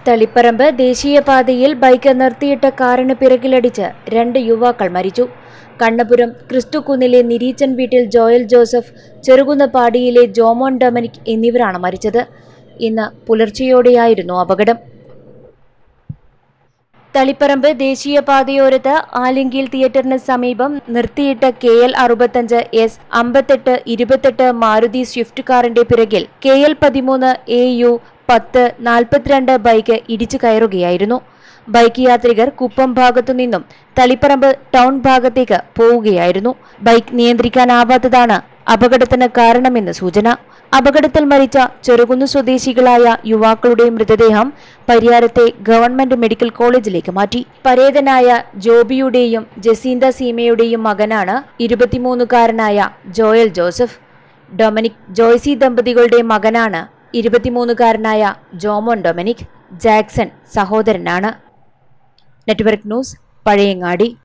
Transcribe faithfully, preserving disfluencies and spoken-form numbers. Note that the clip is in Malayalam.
തളിപ്പറമ്പ് ദേശീയപാതയിൽ ബൈക്ക് നിർത്തിയിട്ട കാറിന് പിറകിലടിച്ച് രണ്ട് യുവാക്കൾ മരിച്ചു. കണ്ണപുരം ക്രിസ്തുകുന്നിലെ നിരീച്ചൻ വീട്ടിൽ ജോയൽ ജോസഫ്, ചെറുകുന്നപ്പാടിയിലെ ജോമോൻ ഡൊമിനിക് എന്നിവരാണ് മരിച്ചത്. ഇന്ന് പുലർച്ചെയോടെയായിരുന്നു അപകടം. തളിപ്പറമ്പ് ദേശീയപാതയോരത്ത് ആലിംഗിൽ തിയേറ്ററിന് സമീപം നിർത്തിയിട്ട കെ എൽ അറുപത്തഞ്ച് എസ് അമ്പത്തെട്ട് ഇരുപത്തെട്ട് മാരുതി സ്വിഫ്റ്റ് കാറിന്റെ പിറകിൽ കെ എൽ പതിമൂന്ന് എ യു പത്ത് നാൽപ്പത്തിരണ്ട് ബൈക്ക് ഇടിച്ചു കയറുകയായിരുന്നു. ബൈക്ക് യാത്രികർ കുപ്പം ഭാഗത്തു നിന്നും തളിപ്പറമ്പ് ടൗൺ ഭാഗത്തേക്ക് പോവുകയായിരുന്നു. ബൈക്ക് നിയന്ത്രിക്കാനാവാത്തതാണ് അപകടത്തിന് കാരണമെന്ന് സൂചന. അപകടത്തിൽ മരിച്ച ചെറുകുന്നു സ്വദേശികളായ യുവാക്കളുടെ മൃതദേഹം പരിയാരത്തെ ഗവൺമെന്റ് മെഡിക്കൽ കോളേജിലേക്ക് മാറ്റി. പരേതനായ ജോബിയുടെയും ജസീന്ത സീമയുടെയും മകനാണ് ഇരുപത്തിമൂന്നുകാരനായ ജോയൽ ജോസഫ്. ഡൊമിനിക് ജോയ്സി ദമ്പതികളുടെ മകനാണ് ഇരുപത്തിമൂന്നുകാരനായ ജോമോൻ ഡൊമിനിക്. ജാക്സൺ സഹോദരനാണ്. Network news, Pazhayangadi.